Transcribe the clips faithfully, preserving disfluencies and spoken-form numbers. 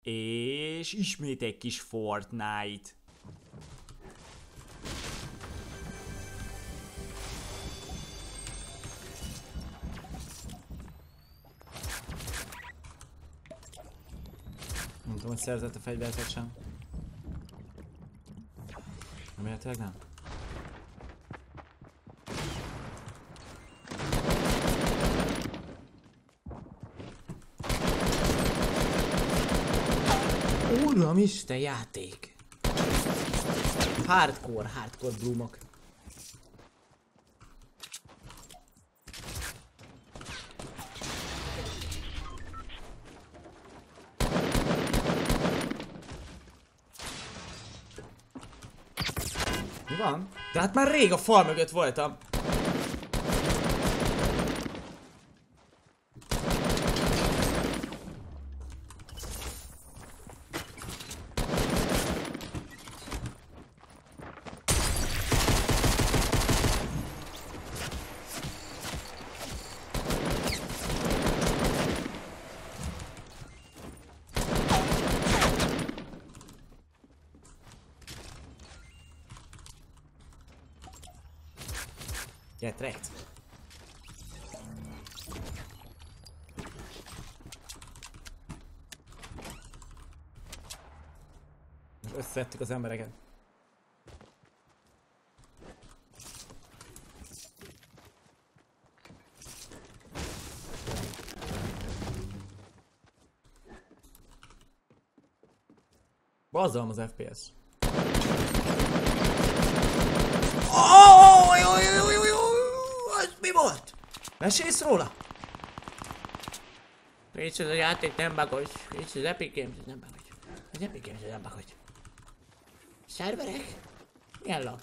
És ismét egy kis Fortnite. Nem tudom, hogy szerzett a fegyvert sem. Remélhetőleg nem. Uramisten, játék! Hardcore, hardcore bloomok. Mi van? De hát már rég a fal mögött voltam. Get wrecked. Összevettük az embereket. Bazzalom az ef pé es. Mi volt? Mesélsz róla? Récs, ez a játék nem bagos. Récs, az Epic Games nem bagos. Az Epic Games nem bagos. Szerverek? Milyen lag?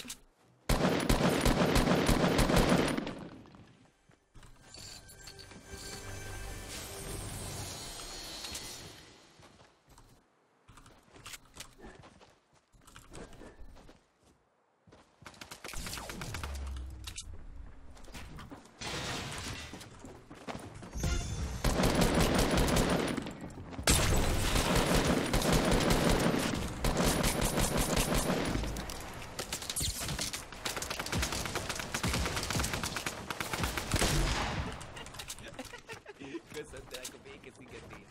Köszöntelek a békeszigetén.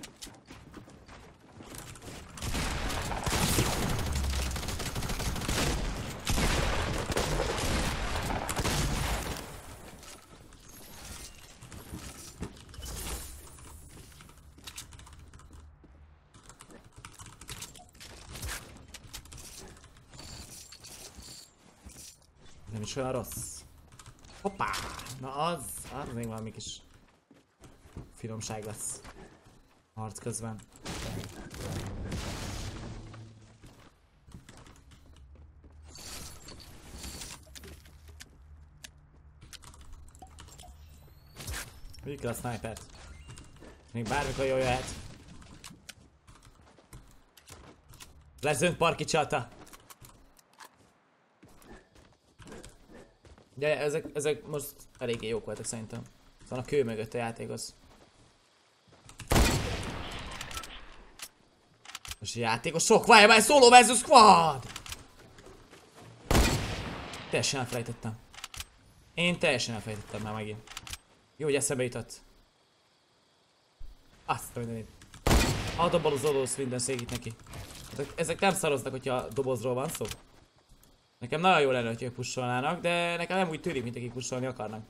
Nem is olyan rossz. Hoppá! Na az, az még valami kis finomság lesz harc közben. Vigyük el a snipert. Még bármikor jól jöhet. Lezönt parki csata. De ezek, ezek most eléggé jók voltak szerintem. Szóval a kő mögött a játék az. Most a játékos sok, várj, várj, solo versus squad! Teljesen elfelejtettem. Én teljesen elfelejtettem már megint. Jó, hogy eszembe jutott. Azt a mindenit. A dobozolósz minden szégít neki. Ezek, ezek nem szaroznak, hogyha dobozról van szó. Nekem nagyon jó lenne, hogy ők pusolnának, de nekem nem úgy tűnik, mint akik pusolni akarnak.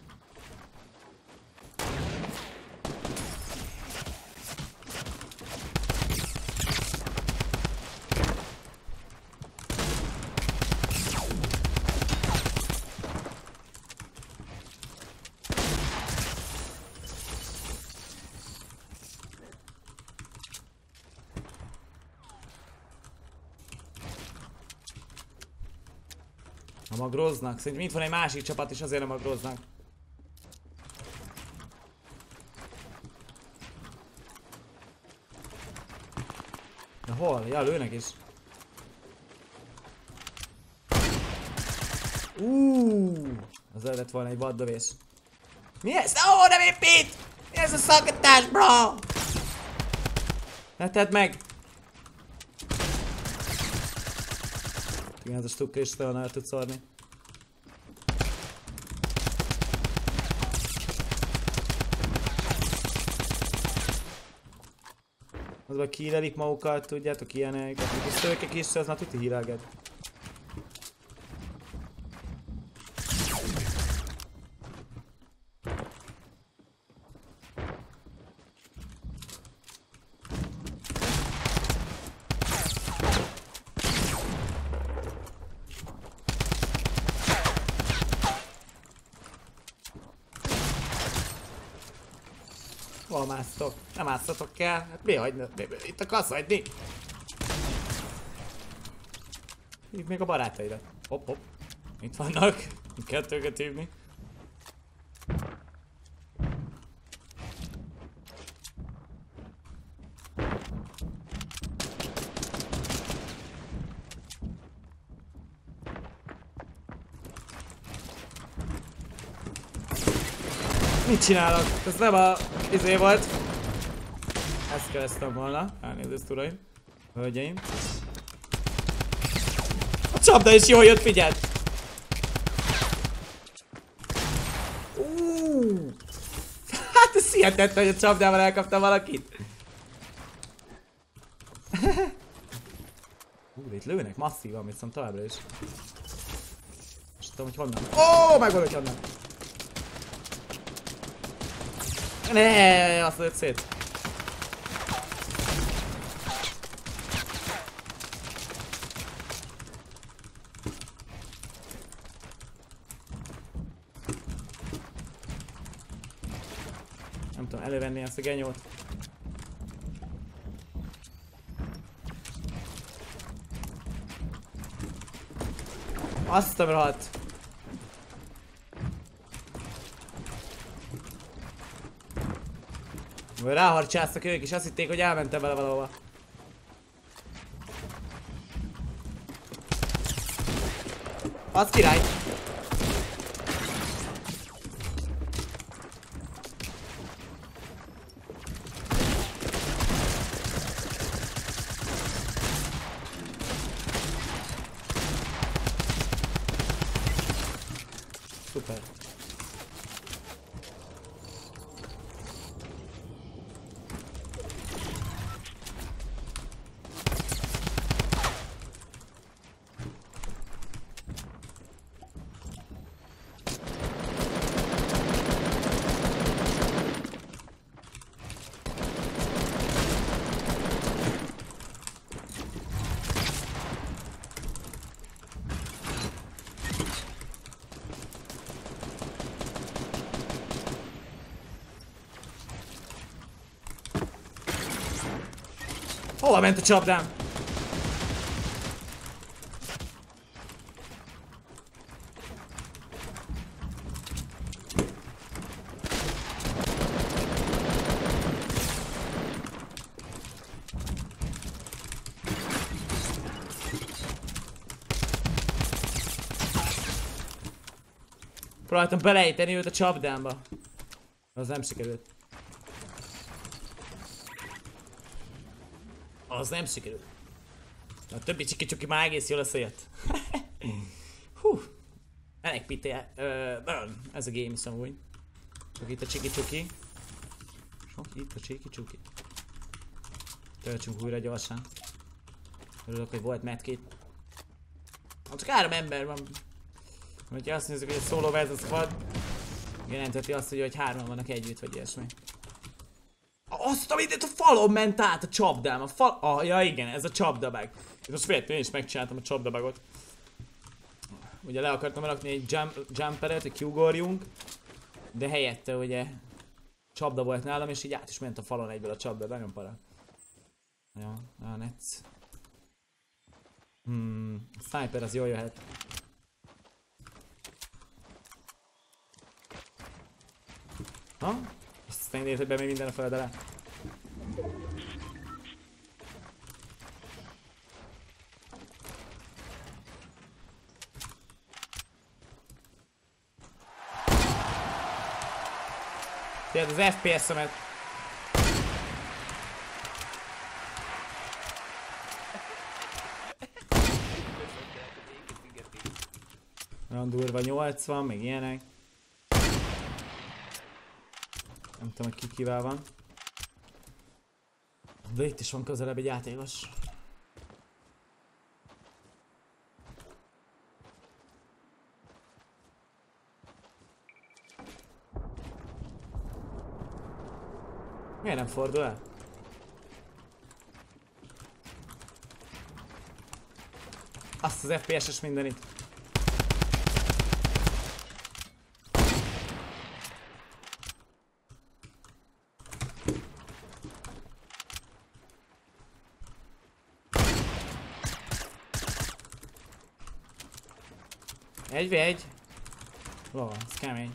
A magroznak? Szerintem itt van egy másik csapat is, azért a magroznak. Na hol? Ja, lőnek is. Uuuuh! Az lehetett volna egy vaddövés. Mi ez? Ó, nem épít! Mi ez a szakítás, bro? Ne tedd meg! Igen, ez a stukka is talán el tud szarni. Azban kírelik magukat, tudjátok, ilyenek. A szőkek is, az már tuti hírelget. Hol másztok? Nem másztatok kell? Hát mi hagyna? Itt akarsz hagyni? Hívd még a barátaidat. Hopp, hopp. Itt vannak. Kettőket hívni. Mit csinálok? Ez nem a izé volt. Ezt keresztem volna. Elnézést, uraim. Hölgyeim. A csapda is jól jött, figyeld! Uh. Hát ez hihetetlen, hogy a csapdával elkaptam valakit. Hú, itt lőnek masszívan, viszont továbbra is. És tudom, hogy honnan. Ó, megvan, hogy honnan. Ne, azt lőtt szét. Nem tudom elővenni ezt a genyót. Azt a rohadt. Ráharcsáztak ők és azt hitték, hogy elmentem vele valahova. Az király! Szuper. Hova ment a csapdám? Próbáltam belejteni őt a csapdámba. Az nem sikerült. Az nem sikerült. A többi csiki-csuki már egész jól összejött. Hú. Elég pitél. Ez a game is amúgy. Csak itt a csiki-csuki. Sok itt a csiki-csuki. Töltsünk újra gyorsan. Örülök, hogy volt medkit. Csak három ember van. Hogyha azt nézzük, hogy a solo versus squad jelenteti azt, hogy, hogy hárman vannak együtt, vagy ilyesmi. Azt a mindent, a falon ment át a csapdám, a fal... Ah, ja igen, ez a csapdabag. És most véletlenül én is megcsináltam a csapdabagot. Ugye le akartam rakni egy jump, jumperet, hogy kiugorjunk. De helyette ugye csapda volt nálam, és így át is ment a falon egyből a csapda, nagyon para. Ja, a netsz. Hmm, a sniper az jól jöhet. Ha? Azt megnézed, hogy be még minden a föld alá. Tiéd az ef pé es-emet. Olyan durva nyolcvan, még ilyenek. Nem tudom, hogy ki kivel van. De itt is van közelebb egy játékos. Miért nem fordul el? Azt az ef pé es-es mindenit. Egy v egy. Lova, ez kemény.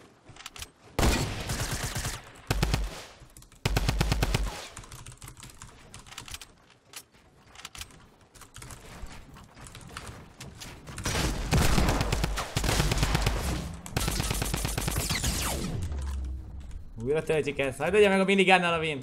Újra töltjük ezt, hagyd legyen meg a minigánnal a win.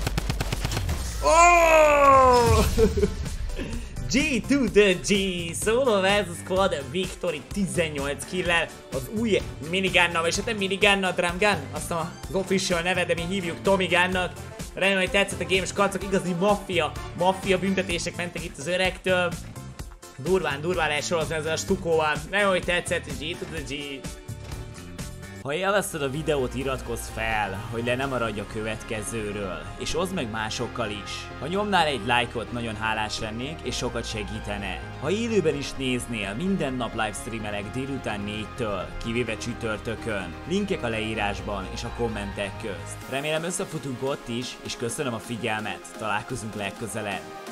Oh! G to the G, Solo versus Squad Victory tizennyolc killel az új minigánnal, és hát nem minigánnal, Drum Gun, azt az official neve, de mi hívjuk Tommy Gunnak. Remélem, hogy tetszett a game, és kacok, igazi maffia, maffia büntetések mentek itt az öregtől. Durván, durván lehet sorozni ezzel a stukóval. Remélem, hogy tetszett, G to the G. Ha élvezted a videót, iratkozz fel, hogy le nem maradj a következőről, és oszd meg másokkal is. Ha nyomnál egy lájkot, nagyon hálás lennék, és sokat segítene. Ha élőben is néznél, minden nap livestreamelek délután négytől, kivéve csütörtökön. Linkek a leírásban és a kommentek közt. Remélem összefutunk ott is, és köszönöm a figyelmet, találkozunk legközelebb.